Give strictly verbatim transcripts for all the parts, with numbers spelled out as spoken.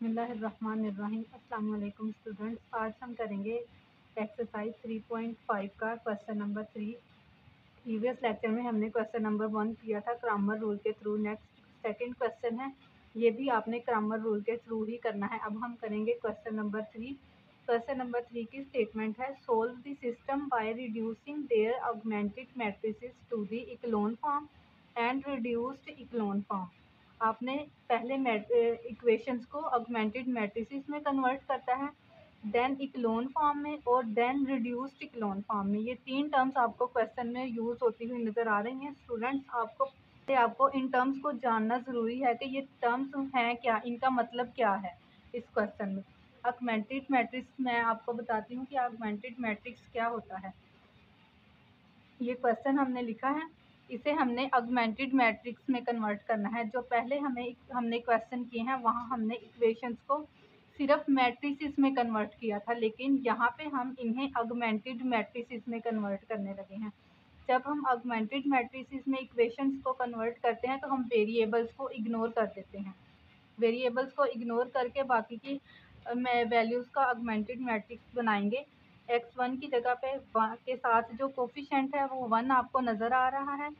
बिस्मिल्लाहिर्रहमानिर्रहीम। अस्सलाम वालेकुम स्टूडेंट्स। आज हम करेंगे एक्सरसाइज थ्री पॉइंट फाइव का question number three. Previous lecture में हमने क्वेश्चन नंबर वन किया था क्रैमर रूल के थ्रू। नेक्स्ट सेकंड क्वेश्चन है, ये भी आपने क्रैमर रूल के थ्रू ही करना है। अब हम करेंगे question number three. Question number three की स्टेटमेंट है, solve the system by reducing their augmented matrices to the echelon form and reduced echelon form. आपने पहले इक्वेशंस को ऑगमेंटेड मैट्रिसेस में कन्वर्ट करता है, देन इक्लोन फॉर्म में और देन रिड्यूस्ड इक्लोन फॉर्म में। ये तीन टर्म्स आपको क्वेश्चन में यूज़ होती हुई नज़र आ रही हैं। स्टूडेंट्स, आपको आपको इन टर्म्स को जानना ज़रूरी है कि ये टर्म्स हैं क्या, इनका मतलब क्या है इस क्वेश्चन में। ऑगमेंटेड मैट्रिक्स मैं आपको बताती हूँ कि ऑगमेंटेड मैट्रिक्स क्या होता है। ये क्वेश्चन हमने लिखा है, इसे हमने ऑगमेंटेड मैट्रिक्स में कन्वर्ट करना है। जो पहले हमें हमने क्वेश्चन किए हैं वहाँ हमने इक्वेशंस को सिर्फ मैट्रिसेस में कन्वर्ट किया था, लेकिन यहाँ पे हम इन्हें ऑगमेंटेड मैट्रिसेस में कन्वर्ट करने लगे हैं। जब हम ऑगमेंटेड मैट्रिसेस में इक्वेशंस को कन्वर्ट करते हैं तो हम वेरिएबल्स को इग्नोर कर देते हैं। वेरिएबल्स को इग्नोर करके बाकी की वैल्यूज़ का ऑगमेंटेड मैट्रिक्स बनाएंगे। एक्स वन की जगह पे के साथ जो कोफिशेंट है वो वन आपको नज़र आ रहा है,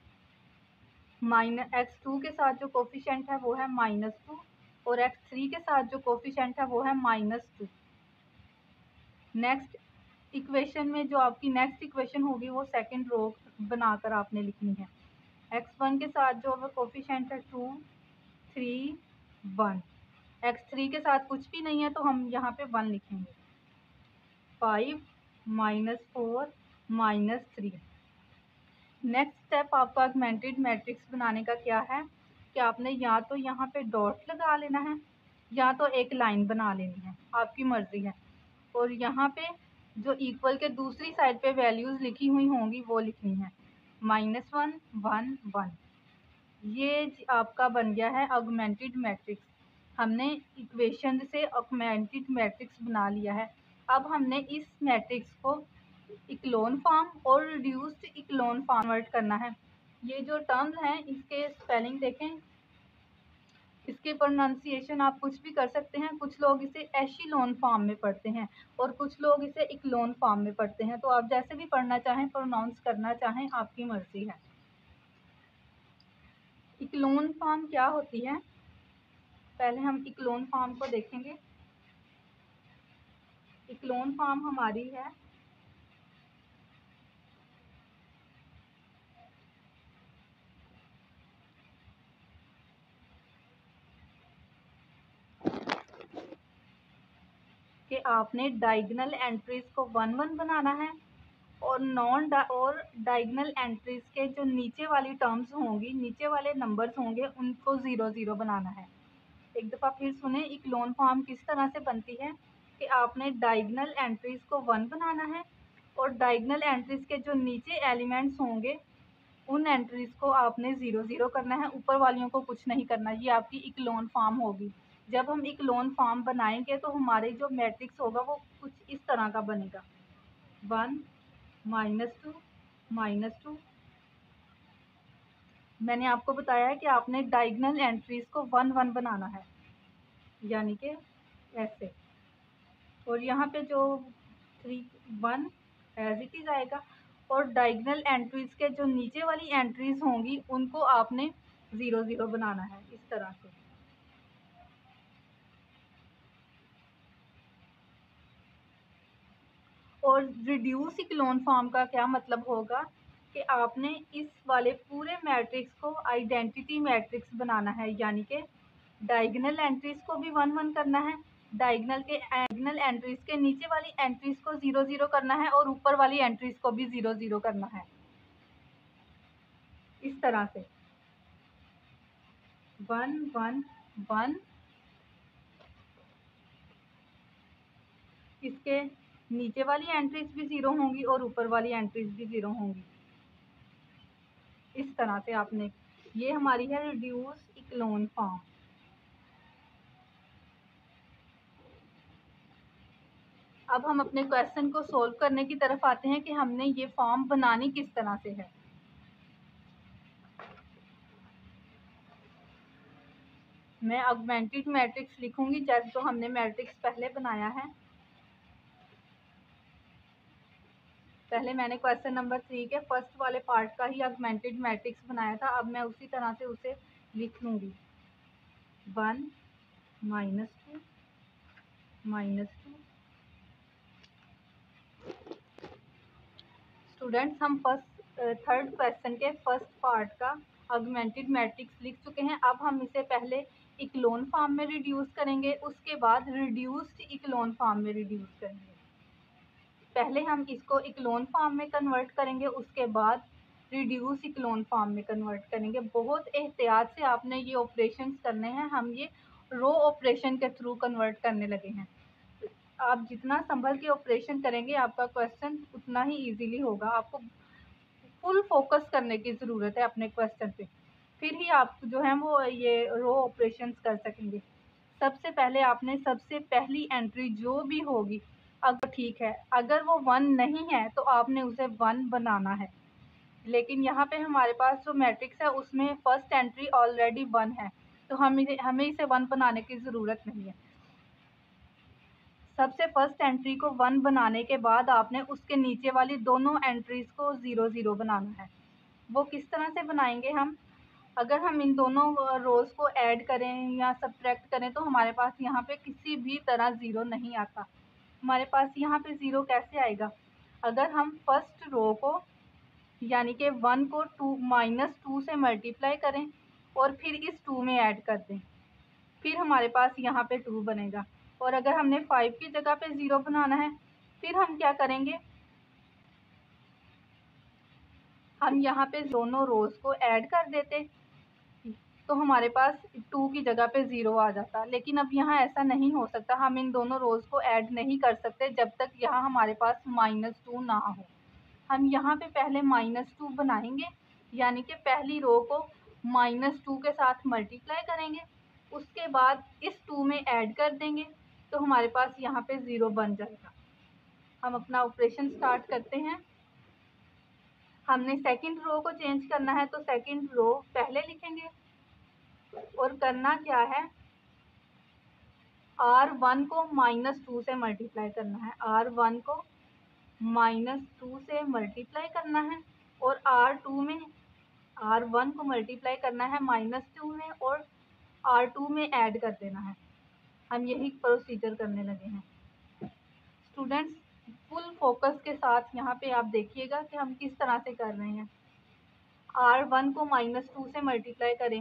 माइनस एक्स टू के साथ जो कोफिशेंट है वो है माइनस टू, और एक्स थ्री के साथ जो कोफिशेंट है वो है माइनस टू। नेक्स्ट इक्वेशन में जो आपकी नेक्स्ट इक्वेशन होगी वो सेकंड रो बनाकर आपने लिखनी है। एक्स वन के साथ जो कोफिशेंट है two, three, one. X three के साथ कुछ भी नहीं है तो हम यहाँ पे वन लिखेंगे। Five minus four minus three. Next step आपका ऑगमेंटेड मैट्रिक्स बनाने का क्या है कि आपने या तो यहाँ पे डॉट लगा लेना है या तो एक लाइन बना लेनी है, आपकी मर्ज़ी है। और यहाँ पे जो इक्वल के दूसरी साइड पे वैल्यूज़ लिखी हुई होंगी वो लिखनी है, माइनस वन वन वन। ये आपका बन गया है ऑगमेंटेड मैट्रिक्स। हमने इक्वेशन से ऑगमेंटेड मैट्रिक्स बना लिया है। अब हमने इस मैट्रिक्स को इक्लोन फॉर्म और रिड्यूस्ड इक्लोन फॉर्म कन्वर्ट करना है। ये जो टर्म्स हैं इसके स्पेलिंग देखें, इसके प्रोनाउंसिएशन आप कुछ भी कर सकते हैं। कुछ लोग इसे एशिलोन फॉर्म में पढ़ते हैं और कुछ लोग इसे इक्लोन फॉर्म में पढ़ते हैं, तो आप जैसे भी पढ़ना चाहें, प्रोनाउंस करना चाहें, आपकी मर्ज़ी है। इक्लोन फॉर्म क्या होती है, पहले हम इक्लोन फॉर्म को देखेंगे। इक्लोन फॉर्म हमारी है कि आपने डायगोनल एंट्रीज को वन वन बनाना है और नॉन और डायगोनल एंट्रीज के जो नीचे वाली टर्म्स होंगी, नीचे वाले नंबर्स होंगे, उनको ज़ीरो ज़ीरो बनाना है। एक दफ़ा फिर सुने, इक्लोन फॉर्म किस तरह से बनती है कि आपने डायगोनल एंट्रीज को वन बनाना है और डायगोनल एंट्रीज के जो नीचे एलिमेंट्स होंगे उन एंट्रीज को आपने ज़ीरो ज़ीरो करना है, ऊपर वालियों को कुछ नहीं करना। ये आपकी इक्लोन फॉर्म होगी। जब हम इक्लोन फॉर्म बनाएंगे तो हमारे जो मैट्रिक्स होगा वो कुछ इस तरह का बनेगा, one minus two minus two. मैंने आपको बताया है कि आपने डायगोनल एंट्रीज को वन वन बनाना है, यानी कि ऐसे। और यहाँ पे जो three one as it is आएगा और डायगोनल एंट्रीज के जो नीचे वाली एंट्रीज होंगी उनको आपने ज़ीरो ज़ीरो बनाना है, इस तरह से। और रिड्यूस इक्लोन फॉर्म का क्या मतलब होगा कि आपने इस वाले पूरे मैट्रिक्स को आइडेंटिटी मैट्रिक्स बनाना है, यानी कि डायगोनल एंट्रीज को भी वन वन करना है, डायगोनल के डायगोनल एंट्रीज के नीचे वाली एंट्रीज को ज़ीरो ज़ीरो करना है और ऊपर वाली एंट्रीज को भी ज़ीरो ज़ीरो करना है, इस तरह से। वन वन वन, इसके नीचे वाली एंट्रीज भी ज़ीरो होंगी और ऊपर वाली एंट्रीज भी ज़ीरो होंगी, इस तरह से आपने। ये हमारी है रिड्यूस इक्लोन फॉर्म। अब हम अपने क्वेश्चन को सोल्व करने की तरफ आते हैं कि हमने ये फॉर्म बनानी किस तरह से है। मैं ऑगमेंटेड मैट्रिक्स लिखूंगी जैसे जो हमने मैट्रिक्स पहले बनाया है। पहले मैंने क्वेश्चन नंबर थ्री के फर्स्ट वाले पार्ट का ही ऑगमेंटेड मैट्रिक्स बनाया था, अब मैं उसी तरह से उसे लिख लूँगी। One minus two minus two. Students, हम फर्स्ट थर्ड क्वेश्चन के फर्स्ट पार्ट का ऑगमेंटेड मैट्रिक्स लिख चुके हैं। अब हम इसे पहले इक्लोन फॉर्म में रिड्यूस करेंगे, उसके बाद रिड्यूस्ड इक्लोन फॉर्म में रिड्यूस करेंगे। पहले हम इसको इक्लोन फॉर्म में कन्वर्ट करेंगे, उसके बाद रिड्यूस इक्लोन फॉर्म में कन्वर्ट करेंगे। बहुत एहतियात से आपने ये ऑपरेशंस करने हैं, हम ये रो ऑपरेशन के थ्रू कन्वर्ट करने लगे हैं। आप जितना संभल के ऑपरेशन करेंगे आपका क्वेश्चन उतना ही इजीली होगा। आपको फुल फोकस करने की ज़रूरत है अपने क्वेश्चन पे, फिर ही आप जो है वो ये रो ऑपरेशंस कर सकेंगे। सबसे पहले आपने सबसे पहली एंट्री जो भी होगी, अगर ठीक है, अगर वो वन नहीं है तो आपने उसे वन बनाना है। लेकिन यहाँ पे हमारे पास जो मैट्रिक्स है उसमें फर्स्ट एंट्री ऑलरेडी वन है, तो हम इसे हमें इसे वन बनाने की ज़रूरत नहीं है। सबसे फर्स्ट एंट्री को वन बनाने के बाद आपने उसके नीचे वाली दोनों एंट्रीज़ को ज़ीरो ज़ीरो बनाना है। वो किस तरह से बनाएंगे हम? अगर हम इन दोनों रोज़ को ऐड करें या सब्ट्रैक्ट करें तो हमारे पास यहाँ पे किसी भी तरह ज़ीरो नहीं आता। हमारे पास यहाँ पे ज़ीरो कैसे आएगा? अगर हम फर्स्ट रो को यानी कि वन को टू माइनस टू से मल्टीप्लाई करें और फिर इस टू में ऐड कर दें, फिर हमारे पास यहाँ पे टू बनेगा। और अगर हमने फाइव की जगह पे ज़ीरो बनाना है, फिर हम क्या करेंगे? हम यहाँ पे दोनों रोज़ को ऐड कर देते तो हमारे पास टू की जगह पे ज़ीरो आ जाता। लेकिन अब यहाँ ऐसा नहीं हो सकता, हम इन दोनों रोज़ को ऐड नहीं कर सकते जब तक यहाँ हमारे पास माइनस टू ना हो। हम यहाँ पे पहले माइनस टू बनाएंगे, यानी कि पहली रो को माइनस टू के साथ मल्टीप्लाई करेंगे, उसके बाद इस टू में ऐड कर देंगे तो हमारे पास यहाँ पे ज़ीरो बन जाएगा। हम अपना ऑपरेशन स्टार्ट करते हैं। हमने सेकंड रो को चेंज करना है तो सेकंड रो पहले लिखेंगे और करना क्या है? आर वन को माइनस टू से मल्टीप्लाई करना है, आर वन को माइनस टू से मल्टीप्लाई करना है और आर टू में आर वन को मल्टीप्लाई करना है माइनस टू में और आर टू में ऐड कर देना है। हम यही प्रोसीजर करने लगे हैं। स्टूडेंट्स, फुल फोकस के साथ यहाँ पे आप देखिएगा कि हम किस तरह से कर रहे हैं। आर वन को माइनस टू से मल्टीप्लाई करें,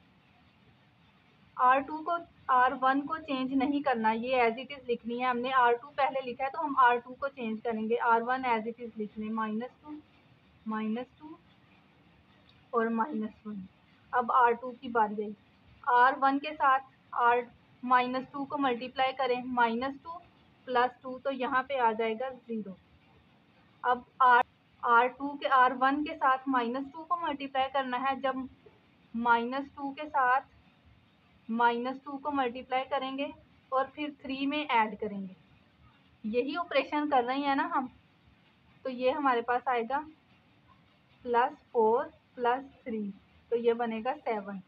आर टू को आर वन को चेंज नहीं करना, ये एज इट इज़ लिखनी है। हमने आर टू पहले लिखा है तो हम आर टू को चेंज करेंगे, R one as it is लिख लें, माइनस टू माइनस टू और माइनस वन। अब आर टू की बारी आई। आर वन के साथ आर माइनस टू को मल्टीप्लाई करें, माइनस टू प्लस टू, तो यहाँ पे आ जाएगा ज़ीरो। अब आर आर टू के आर वन के साथ माइनस टू को मल्टीप्लाई करना है, जब माइनस टू के साथ माइनस टू को मल्टीप्लाई करेंगे और फिर थ्री में ऐड करेंगे। यही ऑपरेशन कर रहे हैं ना हम, तो ये हमारे पास आएगा प्लस फोर प्लस थ्री, तो ये बनेगा सेवन।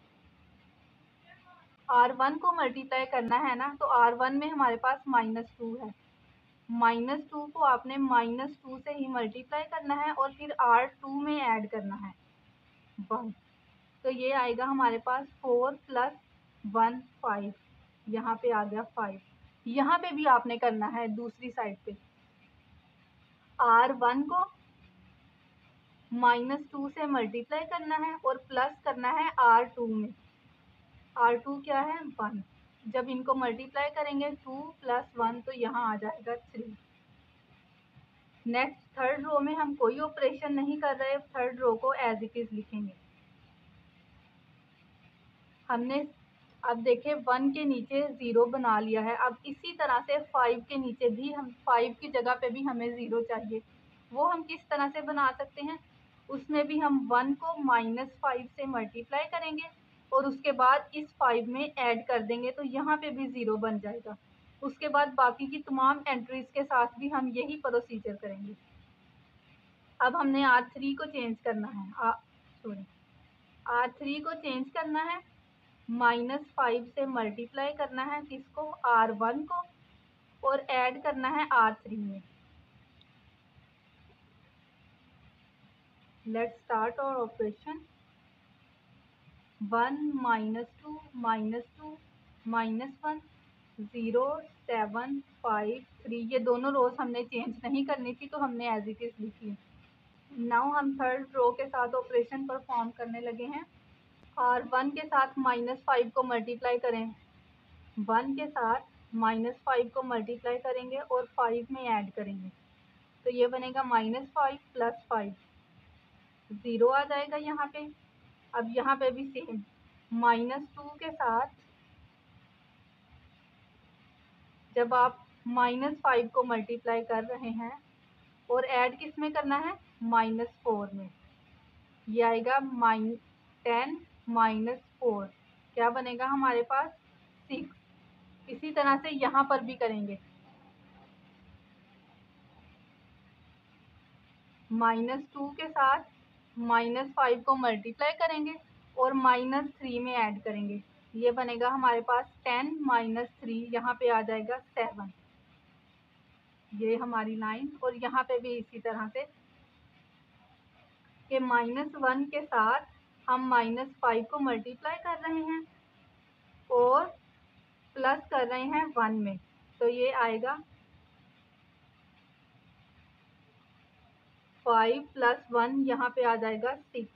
आर वन को मल्टीप्लाई करना है ना, तो आर वन में हमारे पास माइनस टू है, माइनस टू को आपने माइनस टू से ही मल्टीप्लाई करना है और फिर आर टू में ऐड करना है वन, तो ये आएगा हमारे पास फोर प्लस वन फाइव, यहाँ पे आ गया फाइव। यहाँ पे भी आपने करना है दूसरी साइड पे, आर वन को माइनस टू से मल्टीप्लाई करना है और प्लस करना है आर टू में। आर टू क्या है? वन। जब इनको मल्टीप्लाई करेंगे टू प्लस वन तो यहाँ आ जाएगा थ्री। नेक्स्ट थर्ड रो में हम कोई ऑपरेशन नहीं कर रहे, थर्ड रो को एज इट इज़ लिखेंगे। हमने अब देखे वन के नीचे ज़ीरो बना लिया है, अब इसी तरह से फाइव के नीचे भी हम फाइव की जगह पे भी हमें ज़ीरो चाहिए। वो हम किस तरह से बना सकते हैं? उसमें भी हम वन को माइनस फाइव से मल्टीप्लाई करेंगे और उसके बाद इस फाइव में ऐड कर देंगे तो यहाँ पे भी ज़ीरो बन जाएगा। उसके बाद बाकी की तमाम एंट्रीज़ के साथ भी हम यही प्रोसीजर करेंगे। अब हमने आर थ्री को चेंज करना है, सॉरी आर थ्री को चेंज करना है माइनस फाइव से मल्टीप्लाई करना है किसको, आर वन को, और ऐड करना है आर थ्री में। Let's start our operation. One minus two minus two minus one, zero seven five three, ये दोनों रोज हमने चेंज नहीं करनी थी तो हमने एज इट इज लिखी। नाउ हम थर्ड रो के साथ ऑपरेशन परफॉर्म करने लगे हैं। आर वन के साथ माइनस फाइव को मल्टीप्लाई करें, वन के साथ माइनस फाइव को मल्टीप्लाई करेंगे और फाइव में ऐड करेंगे, तो ये बनेगा minus five plus five, zero आ जाएगा यहाँ पे। अब यहाँ पे भी सेम, माइनस टू के साथ जब आप माइनस फाइव को मल्टीप्लाई कर रहे हैं और ऐड किस में करना है, माइनस फोर में, ये आएगा माइन टेन माइनस फोर, क्या बनेगा हमारे पास, सिक्स। इसी तरह से यहाँ पर भी करेंगे, माइनस टू के साथ माइनस फाइव को मल्टीप्लाई करेंगे और माइनस थ्री में ऐड करेंगे, ये बनेगा हमारे पास टेन माइनस थ्री, यहाँ पे आ जाएगा सेवन, ये हमारी लाइन। और यहाँ पे भी इसी तरह से कि माइनस वन के साथ हम माइनस फाइव को मल्टीप्लाई कर रहे हैं और प्लस कर रहे हैं वन में, तो ये आएगा फाइव प्लस वन, यहाँ पे आ जाएगा सिक्स।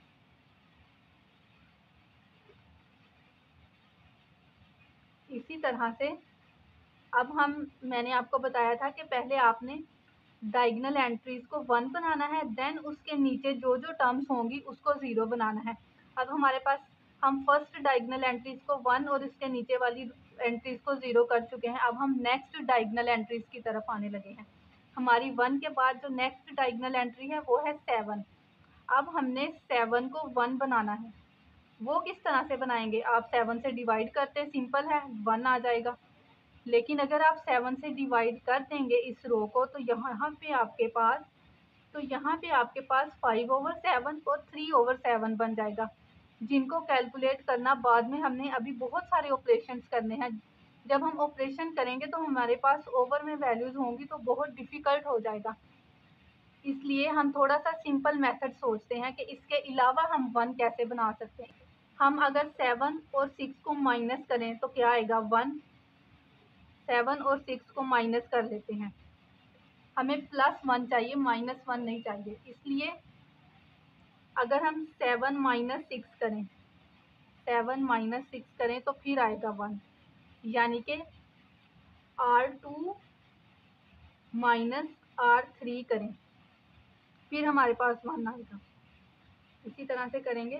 इसी तरह से अब हम, मैंने आपको बताया था कि पहले आपने डायगोनल एंट्रीज को वन बनाना है, देन उसके नीचे जो जो टर्म्स होंगी उसको ज़ीरो बनाना है। अब हमारे पास, हम फर्स्ट डायगोनल एंट्रीज को वन और इसके नीचे वाली एंट्रीज को ज़ीरो कर चुके हैं। अब हम नेक्स्ट डायगोनल एंट्रीज की तरफ आने लगे हैं। हमारी वन के बाद जो नेक्स्ट डायगोनल एंट्री है वो है सेवन। अब हमने सेवन को वन बनाना है, वो किस तरह से बनाएंगे, आप सेवन से डिवाइड करते, सिंपल है, वन आ जाएगा। लेकिन अगर आप सेवन से डिवाइड कर देंगे इस रो को, तो यहाँ पे आपके पास तो यहाँ पे आपके पास फाइव ओवर सेवन और थ्री ओवर सेवन बन जाएगा, जिनको कैलकुलेट करना बाद में, हमने अभी बहुत सारे ऑपरेशंस करने हैं। जब हम ऑपरेशन करेंगे तो हमारे पास ओवर में वैल्यूज़ होंगी तो बहुत डिफ़िकल्ट हो जाएगा, इसलिए हम थोड़ा सा सिंपल मेथड सोचते हैं कि इसके अलावा हम वन कैसे बना सकते हैं। हम अगर सेवन और सिक्स को माइनस करें तो क्या आएगा, वन। सेवन और सिक्स को माइनस कर लेते हैं, हमें प्लस वन चाहिए, माइनस वन नहीं चाहिए, इसलिए अगर हम सेवन माइनस सिक्स करें, सेवन माइनस सिक्स करें तो फिर आएगा वन, यानी कि R two minus R three करें, फिर हमारे पास वन आएगा। इसी तरह से करेंगे,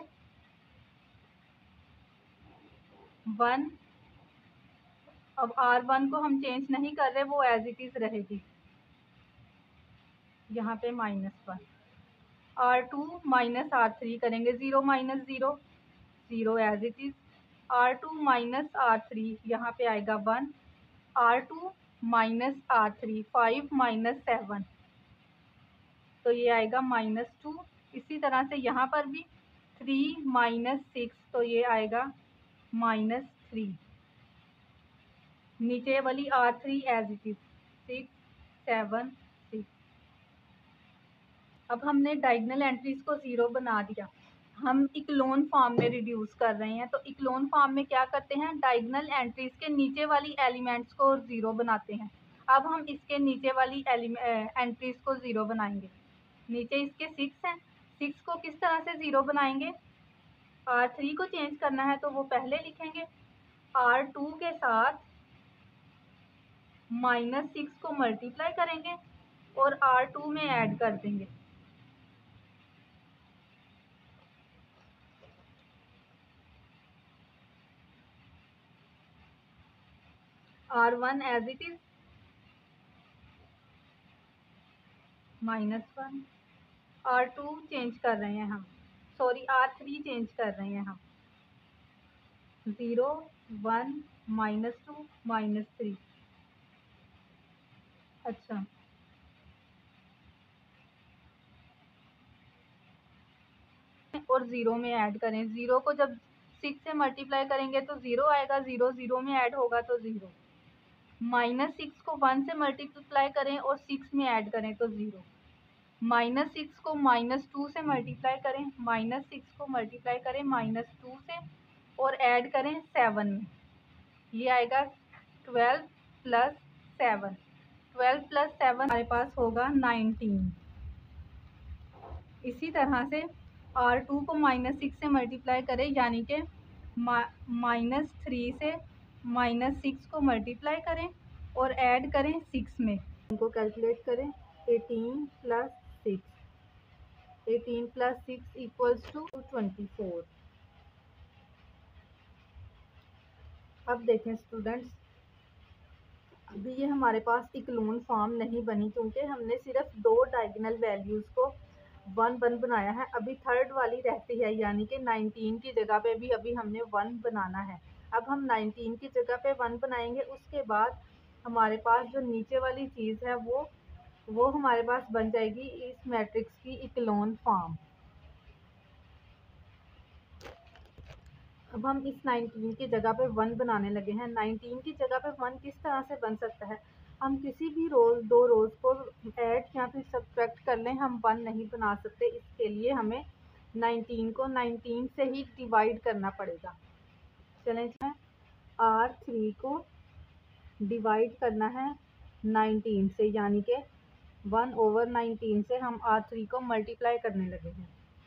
वन। अब आर वन को हम चेंज नहीं कर रहे, वो एज इट इज़ रहेगी, यहाँ पे minus one. R two minus R three करेंगे, zero minus zero, zero as it is. R two minus R three, यहाँ पे आएगा one. R two minus R three, five minus seven, तो ये आएगा माइनस टू। इसी तरह से यहाँ पर भी थ्री माइनस सिक्स, तो ये आएगा माइनस थ्री। नीचे वाली R three as it is, six seven six. अब हमने डायगोनल एंट्रीज को ज़ीरो बना दिया, हम इक्लोन फॉर्म में रिड्यूस कर रहे हैं। तो इक्लोन फॉर्म में क्या करते हैं, डायगोनल एंट्रीज के नीचे वाली एलिमेंट्स को ज़ीरो बनाते हैं। अब हम इसके नीचे वाली एंट्रीज को ज़ीरो बनाएंगे। नीचे इसके सिक्स हैं, सिक्स को किस तरह से ज़ीरो बनाएंगे, आर थ्री को चेंज करना है तो वो पहले लिखेंगे, आर टू के साथ माइनस सिक्स को मल्टीप्लाई करेंगे और आर टू में ऐड कर देंगे। R one as it is minus one, R two change कर रहे हैं हम, सॉरी आर थ्री चेंज कर रहे हैं हम, zero one minus two minus three. अच्छा, और ज़ीरो में ऐड करें, ज़ीरो को जब सिक्स से मल्टीप्लाई करेंगे तो ज़ीरो आएगा, ज़ीरो ज़ीरो में ऐड होगा तो ज़ीरो। माइनस सिक्स को वन से मल्टीप्लाई करें और सिक्स में ऐड करें तो ज़ीरो। माइनस सिक्स को माइनस टू से मल्टीप्लाई करें, माइनस सिक्स को मल्टीप्लाई करें माइनस टू से और ऐड करें सेवन में, ये आएगा twelve plus seven. Twelve plus seven हमारे पास होगा नाइनटीन। इसी तरह से आर टू को माइनस सिक्स से मल्टीप्लाई करें, यानी कि माइनस थ्री से माइनस सिक्स को मल्टीप्लाई करें और ऐड करें सिक्स में। इनको कैलकुलेट करें, eighteen plus six, eighteen plus six equals to twenty four. अब देखें स्टूडेंट्स, अभी ये हमारे पास इक्लोन फॉर्म नहीं बनी क्योंकि हमने सिर्फ दो डायगोनल वैल्यूज़ को वन वन बनाया है। अभी थर्ड वाली रहती है, यानी कि नाइनटीन की जगह पे भी अभी हमने वन बनाना है। अब हम नाइनटीन की जगह पे वन बनाएंगे, उसके बाद हमारे पास जो नीचे वाली चीज़ है वो वो हमारे पास बन जाएगी इस मैट्रिक्स की इक्लोन फॉर्म। अब हम इस नाइनटीन की जगह पे वन बनाने लगे हैं। नाइनटीन की जगह पे वन किस तरह से बन सकता है, हम किसी भी रोज़ दो रोज़ को ऐड या फिर सब्ट्रैक्ट कर लें, हम वन नहीं बना सकते। इसके लिए हमें नाइनटीन को नाइनटीन से ही डिवाइड करना पड़ेगा। चलें, आर थ्री को डिवाइड करना है नाइनटीन से, यानी कि वन ओवर नाइनटीन से हम आर थ्री को मल्टीप्लाई करने लगे हैं।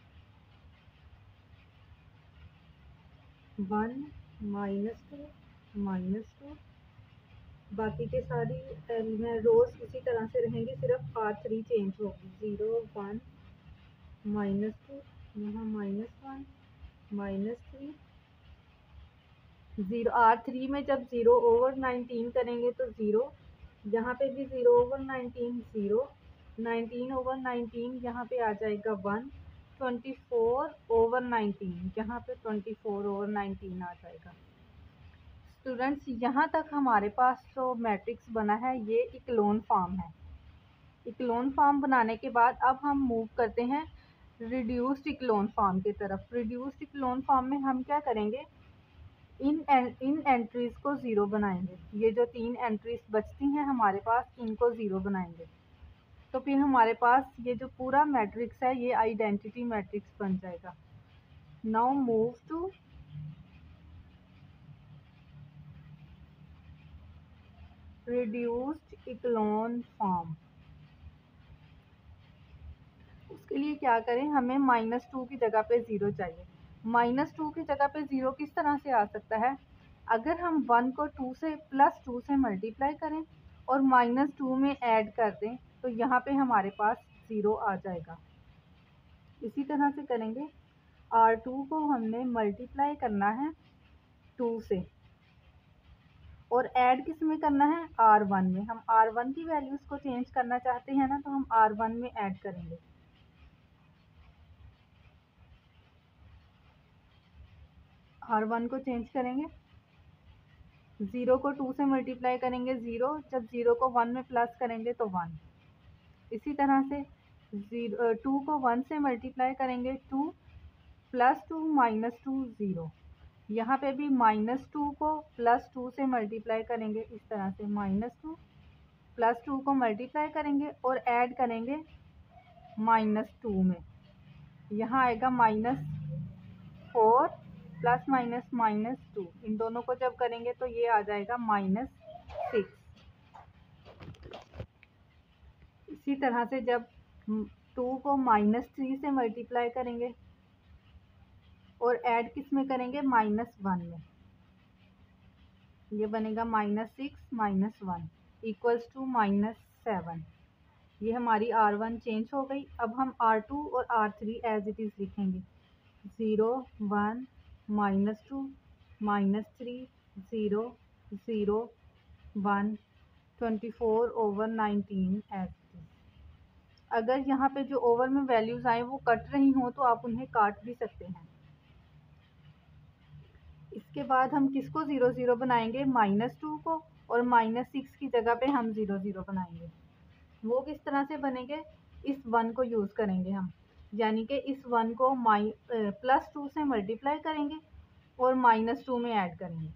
One minus two minus two, बाकी के सारी रोज इसी तरह से रहेंगी, सिर्फ आर थ्री चेंज होगी। ज़ीरो वन माइनस टू, यहाँ minus one minus three, zero. R three में जब ज़ीरो ओवर नाइनटीन करेंगे तो ज़ीरो, यहाँ पे भी zero over nineteen zero, nineteen over nineteen यहाँ पे आ जाएगा one, twenty four over nineteen यहाँ पे ट्वेंटी फोर ओवर नाइनटीन आ जाएगा। स्टूडेंट्स, यहाँ तक हमारे पास जो मैट्रिक्स बना है ये इक्लोन फॉर्म है। इक्लोन फॉर्म बनाने के बाद अब हम मूव करते हैं रिड्यूस्ड इक्लोन फॉर्म की तरफ। रिड्यूस्ड इक्लोन फॉर्म में हम क्या करेंगे, इन इन एंट्रीज़ को ज़ीरो बनाएंगे। ये जो तीन एंट्रीज बचती हैं हमारे पास, इनको ज़ीरो बनाएंगे तो फिर हमारे पास ये जो पूरा मैट्रिक्स है ये आइडेंटिटी मैट्रिक्स बन जाएगा। Now move to reduced echelon form. उसके लिए क्या करें, हमें माइनस टू की जगह पे ज़ीरो चाहिए। माइनस टू की जगह पे ज़ीरो किस तरह से आ सकता है, अगर हम वन को टू से प्लस टू से मल्टीप्लाई करें और माइनस टू में ऐड कर दें तो यहाँ पे हमारे पास ज़ीरो आ जाएगा। इसी तरह से करेंगे, आर टू को हमने मल्टीप्लाई करना है टू से और ऐड किस में करना है, आर वन में। हम आर वन की वैल्यूज़ को चेंज करना चाहते हैं ना, तो हम आर वन में ऐड करेंगे। आर वन को चेंज करेंगे, ज़ीरो को टू से मल्टीप्लाई करेंगे ज़ीरो, जब ज़ीरो को वन में प्लस करेंगे तो वन। इसी तरह से ज़ीरो टू को वन से मल्टीप्लाई करेंगे two, plus two minus two zero. यहाँ पे भी माइनस टू को प्लस टू से मल्टीप्लाई करेंगे, इस तरह से माइनस टू प्लस टू को मल्टीप्लाई करेंगे और ऐड करेंगे माइनस टू में, यहाँ आएगा minus four plus minus minus two. इन दोनों को जब करेंगे तो ये आ जाएगा माइनस सिक्स। इसी तरह से जब टू को माइनस थ्री से मल्टीप्लाई करेंगे और ऐड किस में करेंगे, माइनस वन में, ये बनेगा minus six minus one equals to minus seven. ये हमारी आर वन चेंज हो गई। अब हम आर टू और R three as it is लिखेंगे। Zero one minus two minus three zero zero one twenty four over nineteen as it is. अगर यहाँ पे जो ओवर में वैल्यूज़ आए वो कट रही हों तो आप उन्हें काट भी सकते हैं। इसके बाद हम किसको ज़ीरो ज़ीरो बनाएंगे, माइनस टू को, और माइनस सिक्स की जगह पे हम ज़ीरो ज़ीरो बनाएंगे। वो किस तरह से बनेंगे, इस वन को यूज़ करेंगे हम, यानी कि इस वन को माइ प्लस टू से मल्टीप्लाई करेंगे और माइनस टू में ऐड करेंगे।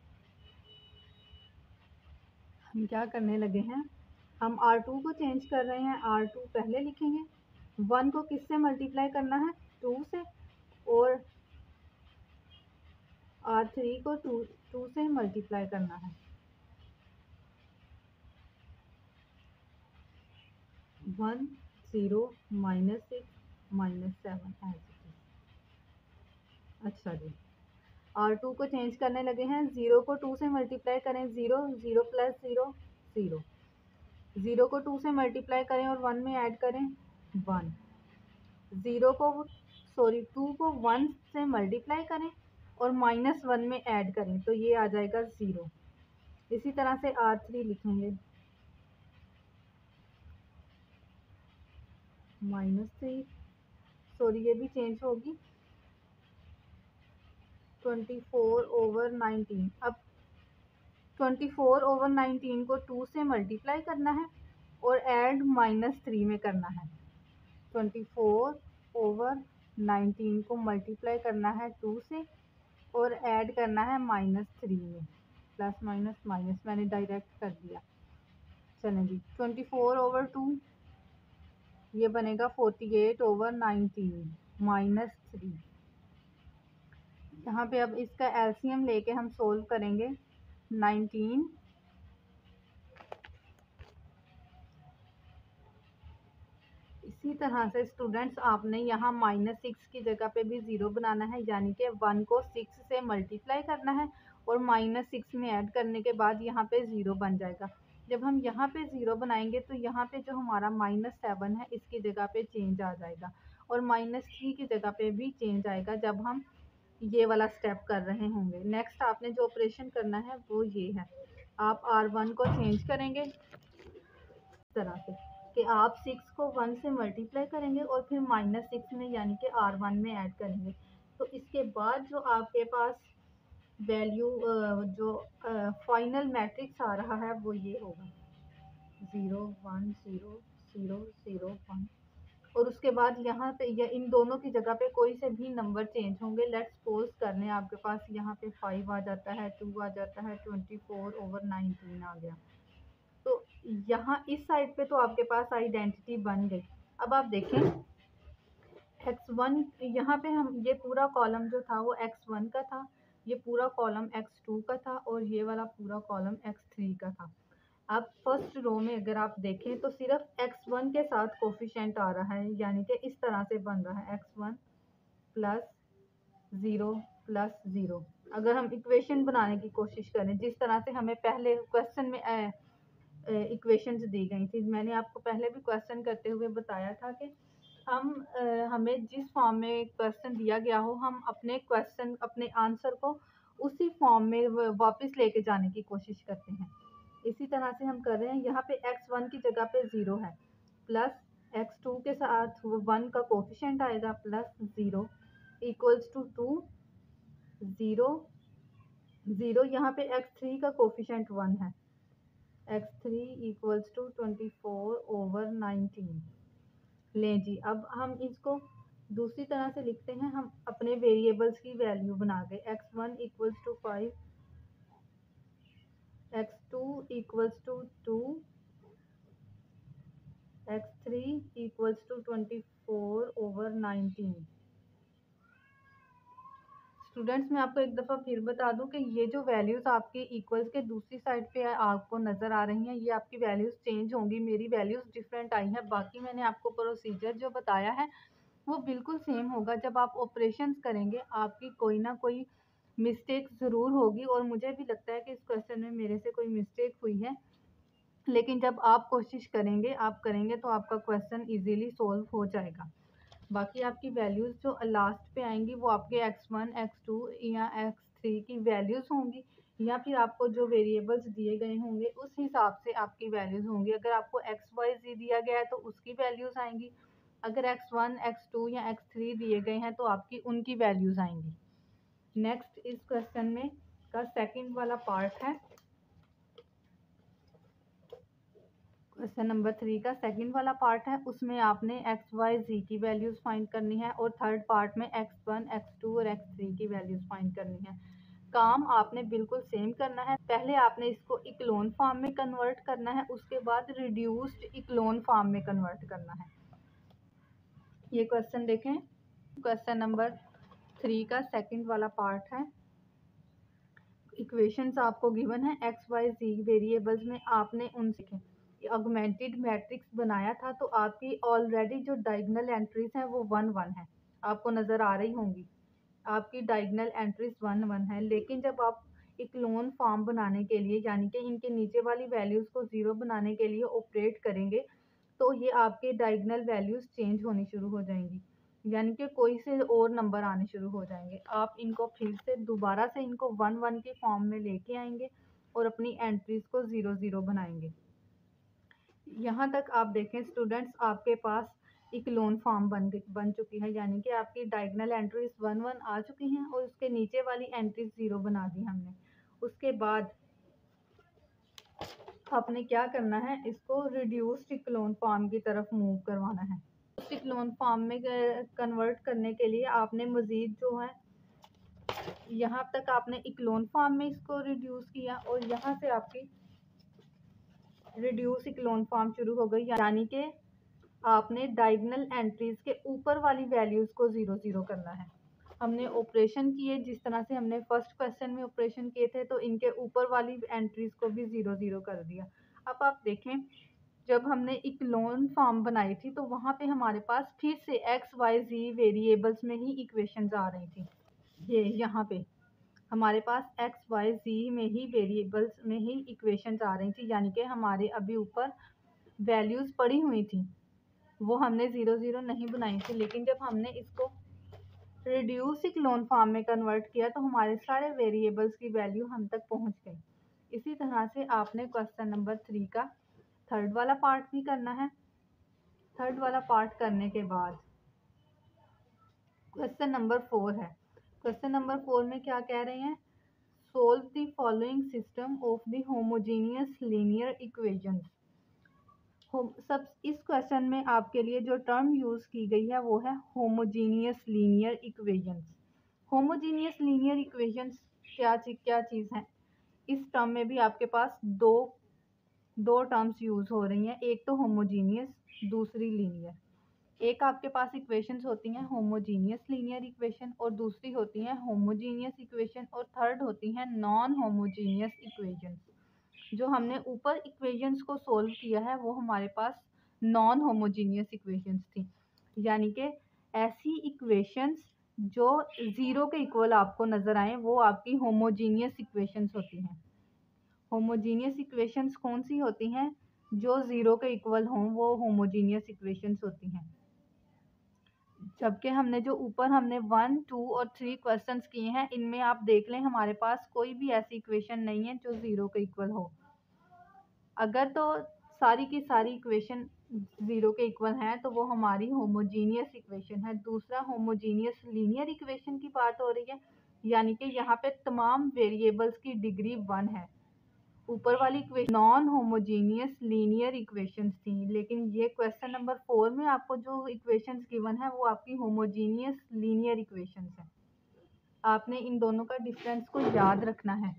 हम क्या करने लगे हैं, हम आर टू को चेंज कर रहे हैं, आर टू पहले लिखेंगे, वन को किससे मल्टीप्लाई करना है, टू से, और आर थ्री को टू टू से मल्टीप्लाई करना है। One zero minus six minus seven as it is. अच्छा जी, आर टू को चेंज करने लगे हैं, ज़ीरो को टू से मल्टीप्लाई करें, zero zero plus zero zero, zero को टू से मल्टीप्लाई करें और वन में ऐड करें वन, ज़ीरो को सॉरी टू को वन से मल्टीप्लाई करें और माइनस वन में ऐड करें तो ये आ जाएगा ज़ीरो। इसी तरह से आर थ्री लिखेंगे, माइनस थ्री, सॉरी ये भी चेंज होगी, ट्वेंटी फोर ओवर नाइनटीन। अब ट्वेंटी फोर ओवर नाइनटीन को टू से मल्टीप्लाई करना है और ऐड माइनस थ्री में करना है। ट्वेंटी फोर ओवर नाइनटीन को मल्टीप्लाई करना है टू से और ऐड करना है माइनस थ्री में, प्लस माइनस माइनस मैंने डायरेक्ट कर दिया। चलें जी, ट्वेंटी फोर ओवर टू ये बनेगा forty eight over nineteen minus three. यहाँ पे अब इसका एलसीएम लेके हम सोल्व करेंगे। नाइनटीन इसी तरह से स्टूडेंट्स आपने यहाँ माइनस सिक्स की जगह पे भी ज़ीरो बनाना है, यानी कि वन को सिक्स से मल्टीप्लाई करना है और माइनस सिक्स में ऐड करने के बाद यहाँ पे ज़ीरो बन जाएगा। जब हम यहाँ पे ज़ीरो बनाएंगे तो यहाँ पे जो हमारा माइनस सेवन है इसकी जगह पे चेंज आ जाएगा और माइनस थ्री की जगह पे भी चेंज आएगा जब हम ये वाला स्टेप कर रहे होंगे। नेक्स्ट आपने जो ऑपरेशन करना है वो ये है, आप आर वन को चेंज करेंगे इस तरह से कि आप सिक्स को वन से मल्टीप्लाई करेंगे और फिर माइनस सिक्स में यानी कि आर वन में ऐड करेंगे। तो इसके बाद जो आपके पास वैल्यू जो फाइनल मैट्रिक्स आ रहा है वो ये होगा, zero one zero zero zero one, और उसके बाद यहाँ पे या इन दोनों की जगह पे कोई से भी नंबर चेंज होंगे। लेट्स सपोज कर लें आपके पास यहाँ पे फाइव आ जाता है, टू आ जाता है, ट्वेंटी फोर ओवर नाइनटीन आ गया। तो यहाँ इस साइड पे तो आपके पास आइडेंटिटी बन गई। अब आप देखें एक्स वन, यहाँ पे हम ये पूरा कॉलम जो था वो एक्स वन का था, ये पूरा कॉलम एक्स टू का था और ये वाला पूरा कॉलम एक्स थ्री का था। अब फर्स्ट रो में अगर आप देखें तो सिर्फ एक्स वन के साथ कोफिशिएंट आ रहा है, यानी कि इस तरह से बन रहा है X one plus zero plus zero. अगर हम इक्वेशन बनाने की कोशिश करें जिस तरह से हमें पहले क्वेश्चन में इक्वेशंस दी गई थी, मैंने आपको पहले भी क्वेश्चन करते हुए बताया था कि हम आ, हमें जिस फॉर्म में क्वेश्चन दिया गया हो हम अपने क्वेश्चन अपने आंसर को उसी फॉर्म में वापस लेके जाने की कोशिश करते हैं। इसी तरह से हम कर रहे हैं, यहाँ पे एक्स वन की जगह पे ज़ीरो है, प्लस एक्स टू के साथ वन का कोफिशिएंट आएगा plus zero equals to two, zero zero, यहाँ पे एक्स थ्री का कोफिशिएंट वन है, x three equals to twenty four over nineteen. लें जी, अब हम इसको दूसरी तरह से लिखते हैं, हम अपने वेरिएबल्स की वैल्यू बना के x one equals to five, x two equals to two, x three equals to twenty four over nineteen. Students मैं आपको एक दफ़ा फिर बता दूं कि ये जो वैल्यूज़ आपके इक्वल्स के दूसरी साइड पे आपको नज़र आ रही हैं ये आपकी वैल्यूज़ चेंज होंगी, मेरी वैल्यूज़ डिफरेंट आई हैं। बाकी मैंने आपको प्रोसीजर जो बताया है वो बिल्कुल सेम होगा। जब आप ऑपरेशंस करेंगे आपकी कोई ना कोई मिस्टेक ज़रूर होगी और मुझे भी लगता है कि इस क्वेश्चन में मेरे से कोई मिस्टेक हुई है, लेकिन जब आप कोशिश करेंगे आप करेंगे तो आपका क्वेश्चन ईजीली सोल्व हो जाएगा। बाकी आपकी वैल्यूज़ जो लास्ट पे आएंगी वो आपके एक्स वन एक्स टू या एक्स थ्री की वैल्यूज़ होंगी, या फिर आपको जो वेरिएबल्स दिए गए होंगे उस हिसाब से आपकी वैल्यूज़ होंगी। अगर आपको एक्स वाई जी दिया गया है तो उसकी वैल्यूज़ आएंगी, अगर एक्स वन एक्स टू या एक्स थ्री दिए गए हैं तो आपकी उनकी वैल्यूज़ आएंगी। नेक्स्ट इस क्वेश्चन में का सेकंड वाला पार्ट है, क्वेश्चन नंबर थ्री का सेकंड वाला पार्ट है, उसमें आपने एक्स वाई जी की वैल्यूज़ फाइंड करनी है और थर्ड पार्ट में एक्स वन एक्स टू और एक्स थ्री की वैल्यूज़ फाइंड करनी है। काम आपने बिल्कुल सेम करना है। पहले आपने इसको इक्लोन फॉर्म में कन्वर्ट करना है, उसके बाद रिड्यूस्ड इक्लोन फॉर्म में कन्वर्ट करना है। ये क्वेश्चन देखें, क्वेश्चन नंबर थ्री का सेकंड वाला पार्ट है। इक्वेशंस आपको गिवन है, एक्स वाई जी वेरिएबल्स में आपने उनसे ऑगमेंटेड मैट्रिक्स बनाया था, तो आपकी ऑलरेडी जो डायगोनल एंट्रीज हैं वो वन वन है, आपको नज़र आ रही होंगी। आपकी डायगोनल एंट्रीज वन वन है, लेकिन जब आप इक्लोन फॉर्म बनाने के लिए यानी कि इनके नीचे वाली वैल्यूज़ को ज़ीरो बनाने के लिए ऑपरेट करेंगे, तो ये आपके डायगोनल वैल्यूज़ चेंज होनी शुरू हो जाएंगी, यानी कि कोई से और नंबर आने शुरू हो जाएंगे। आप इनको फिर से दोबारा से इनको वन वन के फॉर्म में लेके आएंगे और अपनी एंट्रीज को ज़ीरो ज़ीरो बनाएंगे। यहाँ तक आप देखें स्टूडेंट्स, आपके पास इक्लोन फॉर्म बन बन चुकी है, यानी कि आपकी डायगोनल एंट्रीज वन वन आ चुकी हैं और उसके नीचे वाली एंट्रीज ज़ीरो बना दी हमने। उसके बाद आपने क्या करना है, इसको रिड्यूस्ड इक्लोन फॉर्म की तरफ मूव करवाना है। इक्लोन फॉर्म में कन्वर्ट करने के लिए आपने मज़ीद जो है, यहाँ तक आपने इक्लोन फॉर्म में इसको रिड्यूस किया और यहाँ से आपकी रिड्यूस इक्लोन फॉर्म शुरू हो गई, यानी कि आपने डायगोनल एंट्रीज के ऊपर वाली वैल्यूज़ को ज़ीरो ज़ीरो करना है। हमने ऑपरेशन किए जिस तरह से हमने फर्स्ट क्वेश्चन में ऑपरेशन किए थे, तो इनके ऊपर वाली एंट्रीज को भी ज़ीरो ज़ीरो कर दिया। अब आप देखें, जब हमने इक्लोन फॉर्म बनाई थी तो वहाँ पे हमारे पास फिर से एक्स वाई जी वेरिएबल्स में ही इक्वेशंस आ रही थी। ये यहाँ पे हमारे पास एक्स वाई जी में ही वेरिएबल्स में ही इक्वेशंस आ रही थी, यानी कि हमारे अभी ऊपर वैल्यूज़ पड़ी हुई थी, वो हमने ज़ीरो ज़ीरो नहीं बनाई थी। लेकिन जब हमने इसको रिड्यूस इक्लोन फॉर्म में कन्वर्ट किया तो हमारे सारे वेरिएबल्स की वैल्यू हम तक पहुंच गई। इसी तरह से आपने क्वेश्चन नंबर थ्री का थर्ड वाला पार्ट भी करना है। थर्ड वाला पार्ट करने के बाद क्वेश्चन नंबर फोर है। क्वेश्चन नंबर फोर में क्या कह रहे हैं, solve the following system of the homogeneous linear equations. सब इस क्वेश्चन में आपके लिए जो टर्म यूज़ की गई है वो है homogeneous linear equations. Homogeneous linear equations क्या चीज क्या चीज़ है, इस टर्म में भी आपके पास दो दो टर्म्स यूज़ हो रही हैं, एक तो होमोजीनियस, दूसरी लीनियर। एक आपके पास इक्वेशंस होती हैं होमोजीनियस लीनियर इक्वेशन और दूसरी होती हैं होमोजीनियस इक्वेशन और थर्ड होती हैं नॉन होमोजीनियस इक्वेशंस। जो हमने ऊपर इक्वेशंस को सोल्व किया है वो हमारे पास नॉन होमोजीनियस इक्वेशंस थी, यानी कि ऐसी इक्वेशंस जो ज़ीरो के इक्वल आपको नज़र आए वो आपकी होमोजीनियस इक्वेशंस होती हैं। होमोजीनियस इक्वेशंस कौन सी होती हैं, जो ज़ीरो के इक्वल हों वो होमोजीनियस इक्वेशंस होती हैं। जबकि हमने जो ऊपर हमने वन टू और थ्री क्वेश्चंस किए हैं, इनमें आप देख लें हमारे पास कोई भी ऐसी इक्वेशन नहीं है जो ज़ीरो के इक्वल हो। अगर तो सारी की सारी इक्वेशन ज़ीरो के इक्वल हैं तो वो हमारी होमोजीनियस इक्वेशन है। दूसरा, होमोजीनियस लीनियर इक्वेशन की बात हो रही है, यानी कि यहाँ पे तमाम वेरिएबल्स की डिग्री वन है। ऊपर वाली equation non homogeneous linear equations थी, लेकिन ये क्वेश्चन नंबर फोर में आपको जो इक्वेशंस गिवन है वो आपकी होमोजीनियस लीनियर इक्वेशंस है। आपने इन दोनों का डिफरेंस को याद रखना है।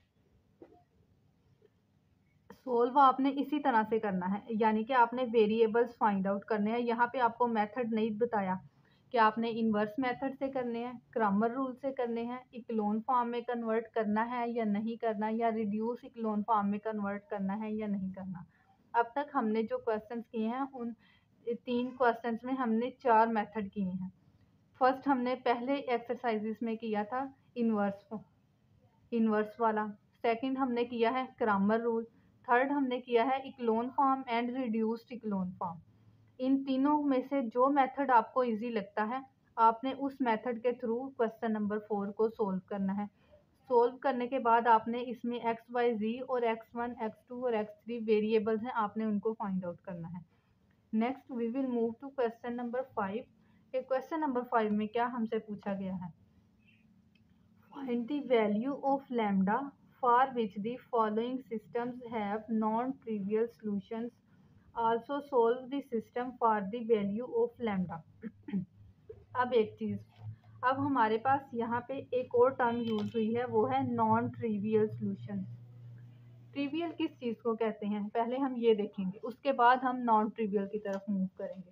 सोल्व आपने इसी तरह से करना है, यानी कि आपने वेरिएबल्स फाइंड आउट करने हैं। यहाँ पे आपको मेथड नहीं बताया कि आपने इन्वर्स मेथड से करने हैं, क्रैमर रूल से करने हैं, इक्लोन फॉर्म में कन्वर्ट करना है या नहीं करना, या रिड्यूस इक्लोन फॉर्म में कन्वर्ट करना है या नहीं करना। अब तक हमने जो क्वेश्चंस किए हैं उन तीन क्वेश्चंस में हमने चार मेथड किए हैं। फर्स्ट हमने पहले एक्सरसाइजेस में किया था इन्वर्स इन्वर्स वाला, सेकंड हमने किया है क्रैमर रूल, थर्ड हमने किया है echelon form and reduced echelon form. इन तीनों में से जो मेथड आपको इजी लगता है आपने उस मेथड के थ्रू क्वेश्चन नंबर फोर को सोल्व करना है। सोल्व करने के बाद आपने इसमें एक्स वाई जी और एक्स वन एक्स टू और एक्स थ्री वेरिएबल्स हैं, आपने उनको फाइंड आउट करना है। Next we will move to question number five. Question number five में क्या हमसे पूछा गया है, find the value of lambda for which the following systems have non-trivial solutions also solve the system for the value of lambda. अब एक चीज़, अब हमारे पास यहाँ पे एक और टर्म यूज हुई है, वो है नॉन ट्रिवियल सॉल्यूशन। ट्रिवियल किस चीज़ को कहते हैं पहले हम ये देखेंगे, उसके बाद हम नॉन ट्रिवियल की तरफ मूव करेंगे।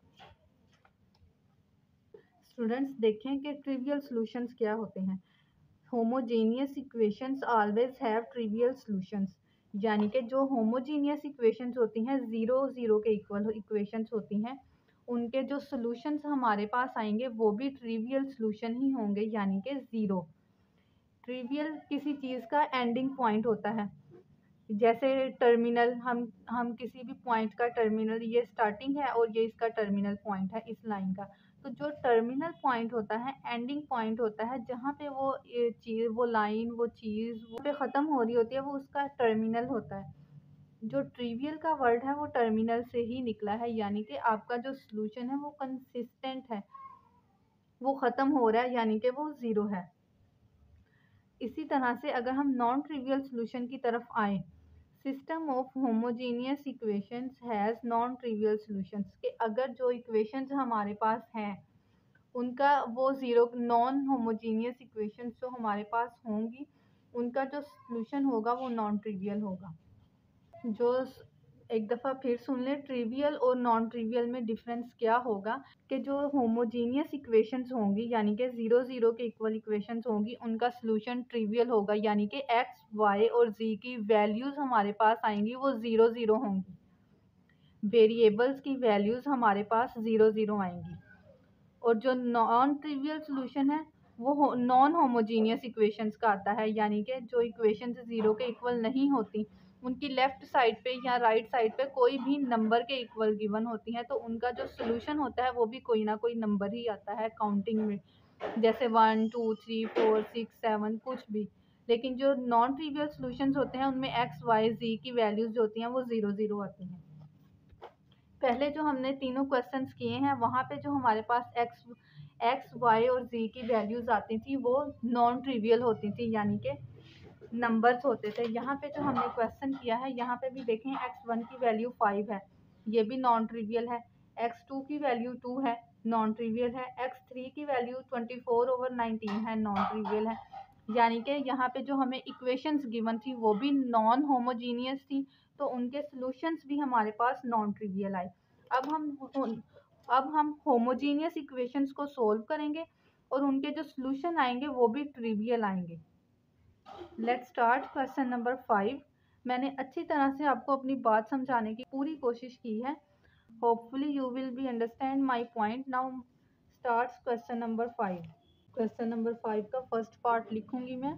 स्टूडेंट्स देखें कि ट्रिवियल सॉल्यूशंस क्या होते हैं। Homogeneous equations always have trivial solutions, यानी कि जो होमोजीनियस इक्वेशंस होती हैं, ज़ीरो ज़ीरो के इक्वल इक्वेशंस होती हैं, उनके जो सॉल्यूशंस हमारे पास आएंगे वो भी ट्रिवियल सॉल्यूशन ही होंगे, यानी कि ज़ीरो। ट्रिवियल किसी चीज़ का एंडिंग पॉइंट होता है, जैसे टर्मिनल, हम हम किसी भी पॉइंट का टर्मिनल, ये स्टार्टिंग है और ये इसका टर्मिनल पॉइंट है इस लाइन का, तो जो टर्मिनल पॉइंट होता है, एंडिंग पॉइंट होता है, जहाँ पे वो चीज़, वो लाइन, वो चीज़ वो पे ख़त्म हो रही होती है, वो उसका टर्मिनल होता है। जो ट्रिवियल का वर्ड है वो टर्मिनल से ही निकला है, यानी कि आपका जो सॉल्यूशन है वो कंसिस्टेंट है, वो ख़त्म हो रहा है, यानी कि वो ज़ीरो है। इसी तरह से अगर हम नॉन ट्रिवियल सॉल्यूशन की तरफ आए, system of homogeneous equations has non trivial solutions, के अगर जो इक्वेशंस हमारे पास हैं उनका वो ज़ीरो, नॉन होमोजीनियस इक्वेशंस जो हमारे पास होंगी उनका जो सॉल्यूशन होगा वो नॉन ट्रिवियल होगा। जो एक दफ़ा फिर सुन लें, ट्रिवियल और नॉन ट्रिवियल में डिफरेंस क्या होगा, कि जो होमोजीनियस इक्वेशंस होंगी, यानी कि ज़ीरो ज़ीरो के इक्वल इक्वेशंस होंगी, उनका सॉल्यूशन ट्रिवियल होगा, यानी कि एक्स वाई और जी की वैल्यूज़ हमारे पास आएंगी वो ज़ीरो ज़ीरो होंगी, वेरिएबल्स की वैल्यूज़ हमारे पास ज़ीरो ज़ीरो आएंगी। और जो नॉन ट्रिवियल सॉल्यूशन है वो नॉन होमोजीनियस इक्वेशंस का आता है, यानी कि जो इक्वेशंस ज़ीरो के इक्वल नहीं होती, उनकी लेफ़्ट साइड पे या राइट साइड पे कोई भी नंबर के इक्वल गिवन होती हैं, तो उनका जो सॉल्यूशन होता है वो भी कोई ना कोई नंबर ही आता है काउंटिंग में, जैसे one two three four six seven कुछ भी। लेकिन जो नॉन ट्रिवियल सॉल्यूशंस होते हैं उनमें एक्स वाई जी की वैल्यूज़ जो होती हैं वो ज़ीरो ज़ीरो आती हैं। पहले जो हमने तीनों क्वेश्चंस किए हैं वहाँ पे जो हमारे पास एक्स एक्स वाई और जी की वैल्यूज़ आती थी वो नॉन ट्रिवियल होती थी, यानी कि नंबर्स होते थे। यहाँ पे जो हमने क्वेश्चन किया है, यहाँ पे भी देखें, एक्स वन की वैल्यू फाइव है, ये भी नॉन ट्रिवियल है। एक्स टू की वैल्यू टू है, नॉन ट्रिवियल है। एक्स थ्री की value twenty four over nineteen है, नॉन ट्रिवियल है। यानी कि यहाँ पे जो हमें इक्वेशंस गिवन थी वो भी नॉन होमोजीनियस थी, तो उनके सॉल्यूशंस भी हमारे पास नॉन ट्रिवियल आए। अब हम अब हम होमोजीनियस इक्वेशंस को सोल्व करेंगे और उनके जो सॉल्यूशन आएंगे वो भी ट्रिवियल आएंगे। Let's start question number five. मैंने अच्छी तरह से आपको अपनी बात समझाने की पूरी कोशिश की है। Hopefully you will be understand my point. Now start question number five. Question number फाइव का फर्स्ट पार्ट लिखूंगी मैं।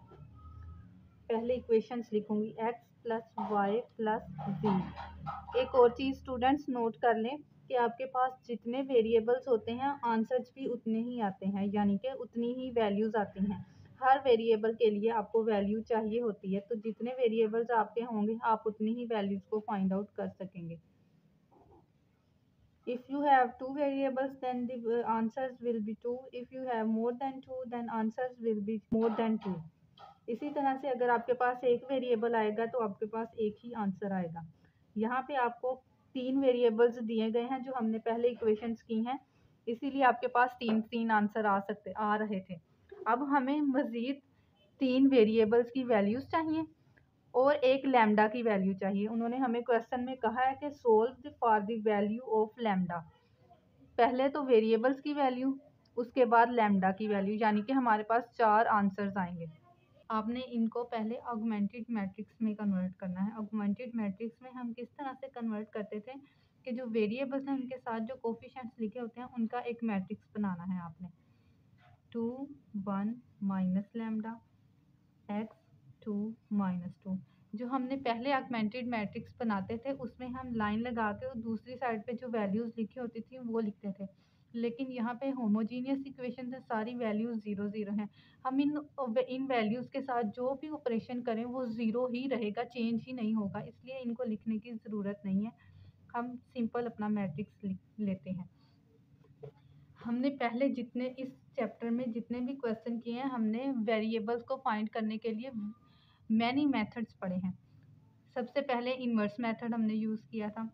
पहले इक्वेशंस लिखूंगी, x plus y plus z. एक और चीज़ स्टूडेंट्स नोट कर लें कि आपके पास जितने वेरिएबल्स होते हैं आंसर्स भी उतने ही आते हैं, यानी कि उतनी ही वैल्यूज़ आती हैं। हर वेरिएबल के लिए आपको वैल्यू चाहिए होती है, तो जितने वेरिएबल्स आपके होंगे आप उतनी ही वैल्यूज़ को फाइंड आउट कर सकेंगे। If you have two variables then the answers will be two. If you have more than two then answers will be more than two. इसी तरह से अगर आपके पास एक वेरिएबल आएगा तो आपके पास एक ही आंसर आएगा। यहाँ पे आपको तीन वेरिएबल्स दिए गए हैं जो हमने पहले इक्वेशंस की हैं, इसीलिए आपके पास तीन तीन आंसर आ सकते आ रहे थे। अब हमें मज़ीद तीन वेरिएबल्स की वैल्यूज़ चाहिए और एक लैम्डा की वैल्यू चाहिए। उन्होंने हमें क्वेश्चन में कहा है कि solve for the value of lambda. पहले तो वेरिएबल्स की वैल्यू, उसके बाद लैम्डा की वैल्यू, यानी कि हमारे पास चार आंसर्स आएंगे। आपने इनको पहले ऑगमेंटेड मैट्रिक्स में कन्वर्ट करना है। ऑगमेंटेड मैट्रिक्स में हम किस तरह से कन्वर्ट करते थे कि जो वेरिएबल्स हैं उनके साथ जो कोफिशिएंट्स लिखे होते हैं उनका एक मैट्रिक्स बनाना है आपने। Two one minus lambda x two minus two. जो हमने पहले ऑगमेंटेड मैट्रिक्स बनाते थे उसमें हम लाइन लगा के और दूसरी साइड पे जो वैल्यूज़ लिखी होती थी वो लिखते थे, लेकिन यहाँ पे होमोजीनियस इक्वेशन से सारी वैल्यूज़ ज़ीरो ज़ीरो हैं। हम इन इन वैल्यूज़ के साथ जो भी ऑपरेशन करें वो ज़ीरो ही रहेगा, चेंज ही नहीं होगा, इसलिए इनको लिखने की ज़रूरत नहीं है। हम सिंपल अपना मैट्रिक्स लिख लेते हैं। हमने पहले जितने इस चैप्टर में जितने भी क्वेश्चन किए हैं हमने वेरिएबल्स को फाइंड करने के लिए मैनी मेथड्स पढ़े हैं। सबसे पहले इन्वर्स मेथड हमने यूज़ किया था,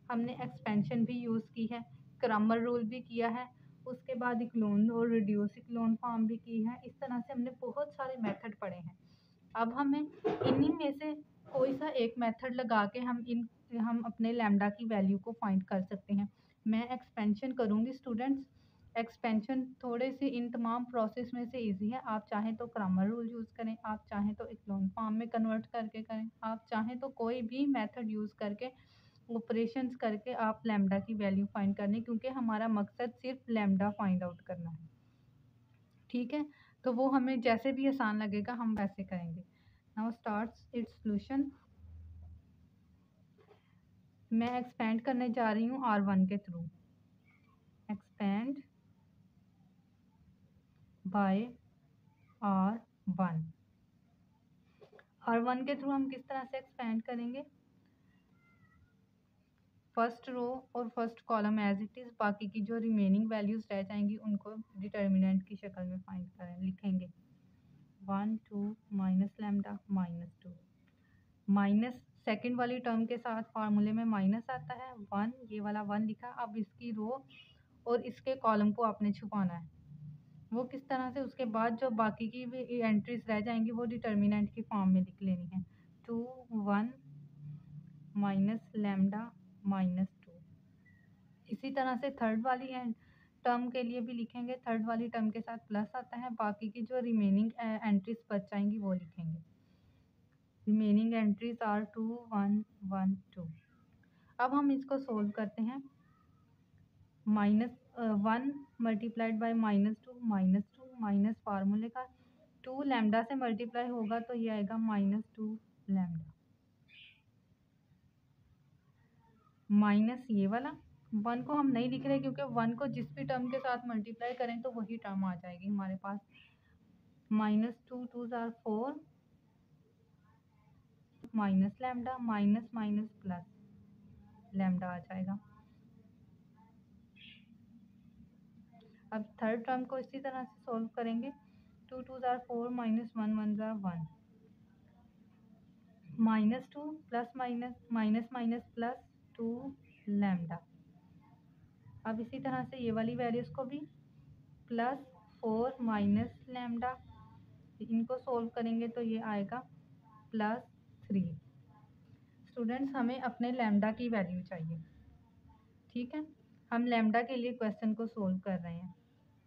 हमने एक्सपेंशन भी यूज़ की है, क्रैमर रूल भी किया है, उसके बाद इक्लोन और रिड्यूस इक्लोन फॉर्म भी की है। इस तरह से हमने बहुत सारे मेथड पढ़े हैं। अब हमें इन्हीं में से कोई सा एक मेथड लगा के हम इन हम अपने लैम्डा की वैल्यू को फाइंड कर सकते हैं। मैं एक्सपेंशन करूँगी स्टूडेंट्स। एक्सपेंशन थोड़े से इन तमाम प्रोसेस में से इजी है। आप चाहें तो क्रैमर रूल यूज़ करें, आप चाहें तो इक्लोन फॉर्म में कन्वर्ट करके करें, आप चाहें तो कोई भी मेथड यूज़ करके ऑपरेशंस करके आप लैम्डा की वैल्यू फाइंड करनी, क्योंकि हमारा मकसद सिर्फ लैम्डा फाइंड आउट करना है। ठीक है, तो वो हमें जैसे भी आसान लगेगा हम वैसे करेंगे। Now starts its solution. मैं एक्सपेंड करने जा रही हूँ आर वन के थ्रू। Expand by R one. R one के थ्रू हम किस तरह से एक्सपेंड करेंगे? फर्स्ट रो और first column as it is, बाकी की जो रिमेनिंग वैल्यूज़ रह जाएंगी उनको डिटर्मिनेंट की शक्ल में फाइंड करें लिखेंगे। One two minus lambda minus two, minus second वाली टर्म के साथ फार्मूले में माइनस आता है, वन, ये वाला वन लिखा। अब इसकी रो और इसके कॉलम को आपने छुपाना है। वो किस तरह से? उसके बाद जो बाकी की भी एंट्रीज रह जाएंगी वो डिटर्मिनेंट की फॉर्म में लिख लेनी है। Two one minus lambda minus two. इसी तरह से थर्ड वाली टर्म के लिए भी लिखेंगे। थर्ड वाली टर्म के साथ प्लस आता है, बाकी की जो रिमेनिंग एंट्रीज बच जाएंगी वो लिखेंगे। Remaining entries R two one one two. अब हम इसको सोल्व करते हैं। Minus one multiplied by minus two, minus two minus फार्मूले का टू लैम्डा से मल्टीप्लाई होगा तो ये आएगा माइनस टू लैम्डा, माइनस ये वाला वन को हम नहीं लिख रहे क्योंकि वन को जिस भी टर्म के साथ मल्टीप्लाई करें तो वही टर्म आ जाएगी हमारे पास। माइनस टू टू जार four, minus lambda, minus minus plus lambda आ जाएगा। अब थर्ड टर्म को इसी तरह से सॉल्व करेंगे। टू टू जार फोर, माइनस वन वन जार one, minus two plus minus minus minus plus two lambda. अब इसी तरह से ये वाली वैल्यूज़ को भी प्लस फोर माइनस लैम्डा, इनको सोल्व करेंगे तो ये आएगा प्लस थ्री। स्टूडेंट्स, हमें अपने लैम्डा की वैल्यू चाहिए। ठीक है, हम लैम्डा के लिए क्वेश्चन को सोल्व कर रहे हैं।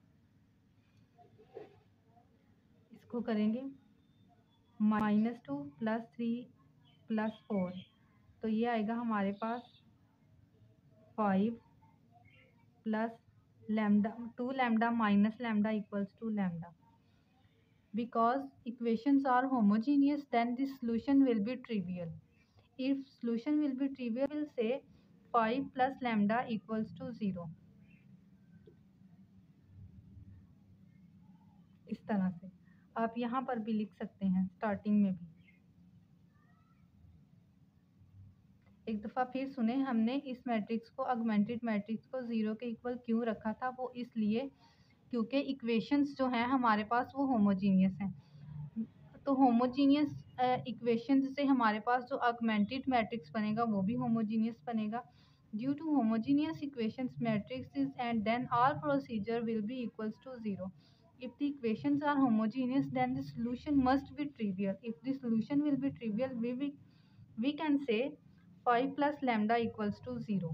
इसको करेंगे minus two plus three plus four, तो ये आएगा हमारे पास five plus lambda, two lambda minus lambda equals to lambda. Because equations are homogeneous, then the solution will be trivial. If solution will be trivial, we'll say five plus lambda equals to zero. इस तरह से आप यहाँ पर भी लिख सकते हैं, स्टार्टिंग में भी। एक दफ़ा फिर सुने, हमने इस मैट्रिक्स को, ऑगमेंटेड मैट्रिक्स को ज़ीरो के इक्वल क्यों रखा था? वो इसलिए क्योंकि इक्वेशंस जो हैं हमारे पास वो होमोजीनियस हैं। तो होमोजीनियस इक्वेशंस से हमारे पास जो ऑगमेंटेड मैट्रिक्स बनेगा वो भी होमोजीनियस बनेगा। Due to homogeneous equations matrix and then all procedure will be equals to zero. If the equations are homogeneous, then the solution must be trivial. If the solution will be trivial, we we, we can say five plus lambda equals to zero.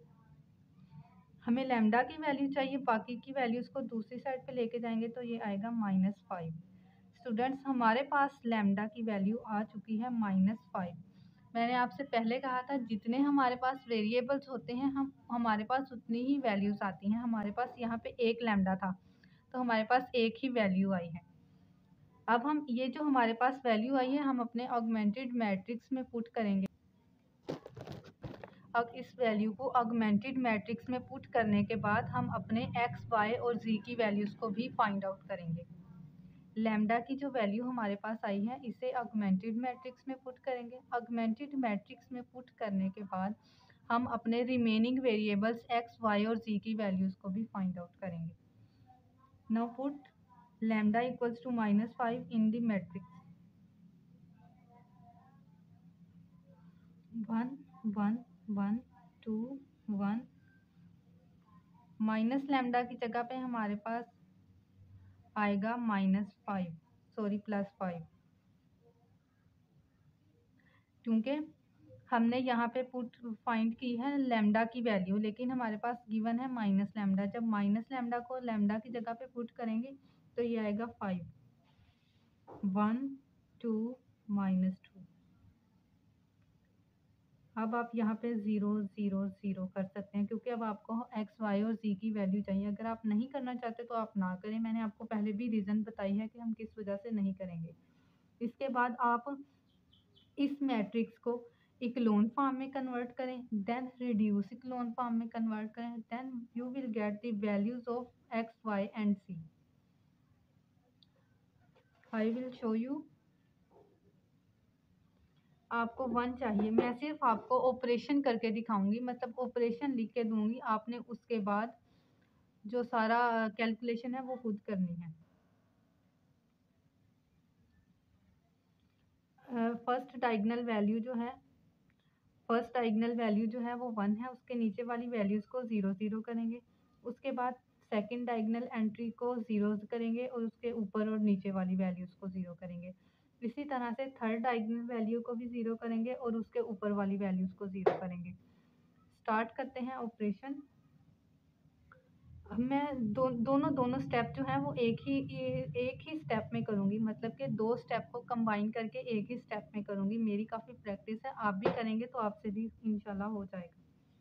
हमें lambda की value चाहिए, बाकी की values को दूसरी side पे लेके जाएंगे तो ये आएगा माइनस फाइव। स्टूडेंट्स, हमारे पास लैम्डा की वैल्यू आ चुकी है माइनस फाइव। मैंने आपसे पहले कहा था जितने हमारे पास वेरिएबल्स होते हैं हम हमारे पास उतनी ही वैल्यूज़ आती हैं। हमारे पास यहाँ पे एक लैम्डा था तो हमारे पास एक ही वैल्यू आई है। अब हम ये जो हमारे पास वैल्यू आई है हम अपने ऑगमेंटेड मैट्रिक्स में पुट करेंगे। अब इस वैल्यू को ऑगमेंटेड मैट्रिक्स में पुट करने के बाद हम अपने एक्स, वाई और जी की वैल्यूज़ को भी फाइंड आउट करेंगे। लैम्डा की जो वैल्यू हमारे पास आई है इसे ऑगमेंटेड मैट्रिक्स में पुट करेंगे। ऑगमेंटेड मैट्रिक्स में पुट करने के बाद हम अपने रिमेनिंग वेरिएबल्स एक्स, वाई और जी की वैल्यूज़ को भी फाइंड आउट करेंगे। Now put lambda equals to minus five in the matrix. One one one two one, minus lambda की जगह पे हमारे पास आएगा minus five, sorry plus five, क्योंकि हमने यहाँ पे पुट फाइंड की है लैम्डा की वैल्यू, लेकिन हमारे पास गिवन है माइनस लैम्डा। जब माइनस लैम्डा को लैम्डा की जगह पे पुट करेंगे तो ये आएगा five, one two minus two. अब आप यहाँ पे ज़ीरो ज़ीरो ज़ीरो कर सकते हैं, क्योंकि अब आपको एक्स वाई और जी की वैल्यू चाहिए। अगर आप नहीं करना चाहते तो आप ना करें, मैंने आपको पहले भी रीज़न बताई है कि हम किस वजह से नहीं करेंगे। इसके बाद आप इस मैट्रिक्स को इक्लोन फॉर्म में कन्वर्ट करें, देन रिड्यूस इक्लोन फॉर्म में कन्वर्ट करें, then you will get the values of x y and c. I will show you. आपको वन चाहिए, मैं सिर्फ आपको ऑपरेशन करके दिखाऊंगी, मतलब ऑपरेशन लिख के दूंगी, आपने उसके बाद जो सारा कैलकुलेशन है वो खुद करनी है। फर्स्ट डायगोनल वैल्यू जो है फर्स्ट डायगोनल वैल्यू जो है वो वन है, उसके नीचे वाली वैल्यूज़ को ज़ीरो ज़ीरो करेंगे। उसके बाद सेकंड डायगोनल एंट्री को ज़ीरो करेंगे और उसके ऊपर और नीचे वाली वैल्यूज़ को ज़ीरो करेंगे। इसी तरह से थर्ड डायगोनल वैल्यू को भी ज़ीरो करेंगे और उसके ऊपर वाली वैल्यूज़ को ज़ीरो करेंगे। स्टार्ट करते हैं ऑपरेशन। मैं दो दोनों दोनों स्टेप जो है वो एक ही एक ही स्टेप में करूँगी, मतलब कि दो स्टेप को कंबाइन करके एक ही स्टेप में करूँगी। मेरी काफ़ी प्रैक्टिस है, आप भी करेंगे तो आपसे भी इंशाल्लाह हो जाएगा।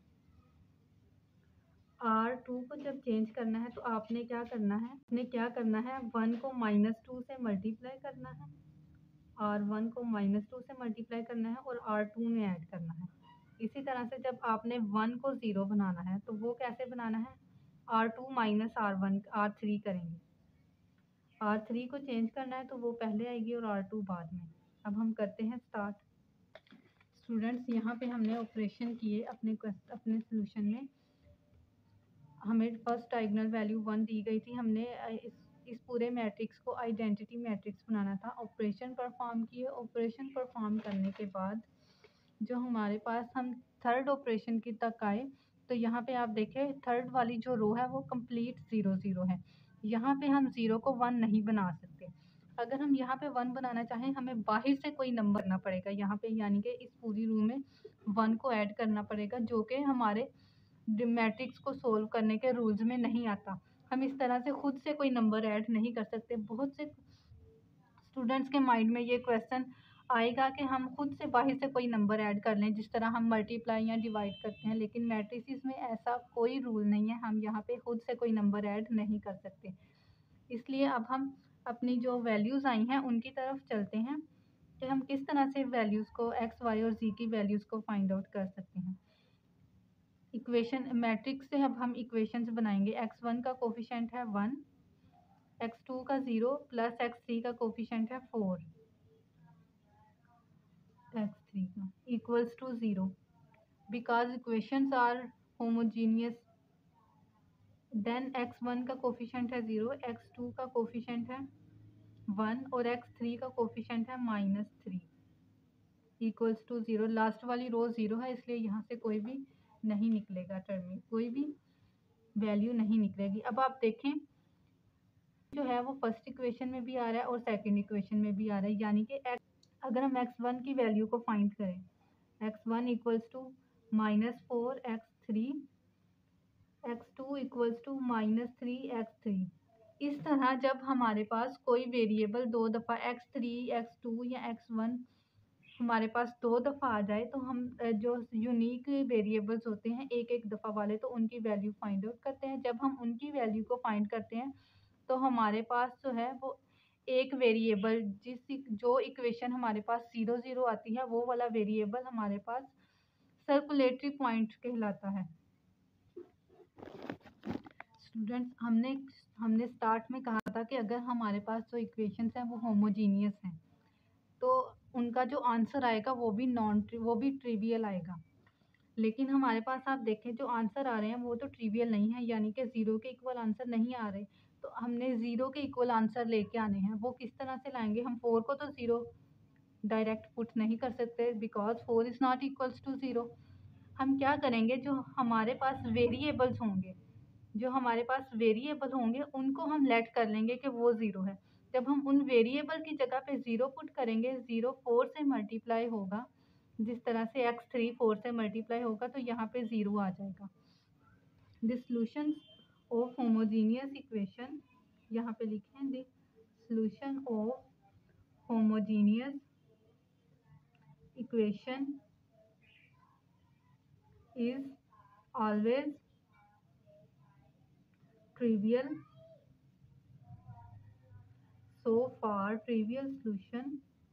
आर टू को जब चेंज करना है तो आपने क्या करना है आपने क्या करना है वन को माइनस टू से मल्टीप्लाई करना है, आर वन को माइनस टू से मल्टीप्लाई करना है और आर टू में ऐड करना है। इसी तरह से जब आपने वन को ज़ीरो बनाना है तो वो कैसे बनाना है, R two minus R one R three करेंगे। आर थ्री को चेंज करना है तो वो पहले आएगी और आर टू बाद में। अब हम करते हैं स्टार्ट। स्टूडेंट्स, यहाँ पे हमने ऑपरेशन किए अपने अपने सोल्यूशन में। हमें फर्स्ट डायगोनल वैल्यू वन दी गई थी, हमने इस इस पूरे मैट्रिक्स को आइडेंटिटी मैट्रिक्स बनाना था। ऑपरेशन परफॉर्म किए, ऑपरेशन परफॉर्म करने के बाद जो हमारे पास हम थर्ड ऑपरेशन की तक आए तो यहाँ पे आप देखें थर्ड वाली जो रो है वो कंप्लीट ज़ीरो ज़ीरो है। यहाँ पे हम ज़ीरो को वन नहीं बना सकते। अगर हम यहाँ पे वन बनाना चाहें हमें बाहर से कोई नंबर करना पड़ेगा यहाँ पे, यानी कि इस पूरी रो में वन को ऐड करना पड़ेगा, जो कि हमारे मैट्रिक्स को सोल्व करने के रूल्स में नहीं आता। हम इस तरह से खुद से कोई नंबर ऐड नहीं कर सकते। बहुत से स्टूडेंट्स के माइंड में ये क्वेश्चन आएगा कि हम खुद से बाहर से कोई नंबर ऐड कर लें, जिस तरह हम मल्टीप्लाई या डिवाइड करते हैं, लेकिन मैट्रिसेस में ऐसा कोई रूल नहीं है, हम यहाँ पे खुद से कोई नंबर ऐड नहीं कर सकते। इसलिए अब हम अपनी जो वैल्यूज़ आई हैं उनकी तरफ चलते हैं कि हम किस तरह से वैल्यूज़ को एक्स वाई और जी की वैल्यूज़ को फाइंड आउट कर सकते हैं। इक्वेशन मैट्रिक्स से अब हम इक्वेशंस बनाएंगे। एक्स वन का कोफिशेंट है वन, एक्स टू का ज़ीरो प्लस एक्स थ्री का कोफिशेंट है फोर, एक्स थ्री का equals to zero because equations are homogeneous. Then x one का कोफिशेंट है ज़ीरो, एक्स टू का कोफिशेंट है वन और एक्स थ्री का कोफिशेंट है minus three, equals to zero. Last वाली रो ज़ीरो है, इसलिए यहाँ से कोई भी नहीं निकलेगा, टर्म में कोई भी वैल्यू नहीं निकलेगी। अब आप देखें जो है वो फर्स्ट इक्वेशन में भी आ रहा है और सेकंड इक्वेशन में भी आ रहा है, यानी कि अगर हम एक्स वन की वैल्यू को फाइंड करें, x one equals to minus four x three, x two equals to minus three x three. इस तरह जब हमारे पास कोई वेरिएबल दो दफ़ा एक्स थ्री एक्स टू या एक्स वन हमारे पास दो दफ़ा आ जाए तो हम जो यूनिक वेरिएबल्स होते हैं एक एक दफ़ा वाले, तो उनकी वैल्यू फाइंड आउट करते हैं। जब हम उनकी वैल्यू को फाइंड करते हैं तो हमारे पास जो है वो एक वेरिएबल जिस जो इक्वेशन हमारे पास ज़ीरो ज़ीरो आती है वो वाला वेरिएबल हमारे पास सर्कुलेटरी पॉइंट कहलाता है। स्टूडेंट्स, हमने हमने स्टार्ट में कहा था कि अगर हमारे पास जो इक्वेशंस हैं वो होमोजीनियस हैं तो उनका जो आंसर आएगा वो भी नॉन वो भी ट्रिवियल आएगा। लेकिन हमारे पास आप देखें जो आंसर आ रहे हैं वो तो ट्रिवियल नहीं है, यानी कि ज़ीरो के इक्वल आंसर नहीं आ रहे। तो हमने ज़ीरो के इक्वल आंसर लेके आने हैं। वो किस तरह से लाएंगे, हम फोर को तो ज़ीरो डायरेक्ट पुट नहीं कर सकते because four is not equals to zero. हम क्या करेंगे, जो हमारे पास वेरिएबल्स होंगे जो हमारे पास वेरिएबल होंगे उनको हम लेट कर लेंगे कि वो ज़ीरो है। जब हम उन वेरिएबल की जगह पे ज़ीरो पुट करेंगे, ज़ीरो फोर से मल्टीप्लाई होगा, जिस तरह से एक्स थ्री फोर से मल्टीप्लाई होगा तो यहाँ पे ज़ीरो आ जाएगा। The solution of homogeneous equation, यहाँ पे लिखें the solution of homogeneous equation is always trivial. So far trivial solution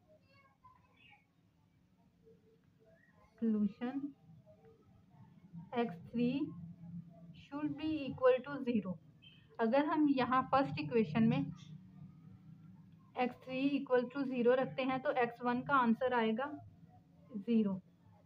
solution x three should be equal to zero. अगर हम यहाँ फर्स्ट इक्वेशन में x three equal to zero रखते हैं तो एक्स वन का आंसर आएगा ज़ीरो।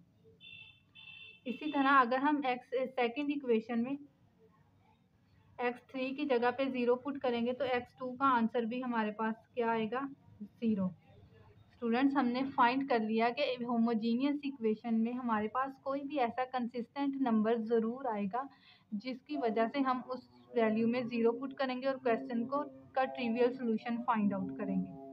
इसी तरह अगर हम एक्स सेकेंड इक्वेशन में एक्स थ्री की जगह पे ज़ीरो पुट करेंगे तो एक्स टू का आंसर भी हमारे पास क्या आएगा, ज़ीरो। स्टूडेंट्स, हमने फाइंड कर लिया कि होमोजीनियस इक्वेशन में हमारे पास कोई भी ऐसा कंसिस्टेंट नंबर ज़रूर आएगा जिसकी वजह से हम उस वैल्यू में ज़ीरो पुट करेंगे और क्वेश्चन को का ट्रिवियल सॉल्यूशन फाइंड आउट करेंगे।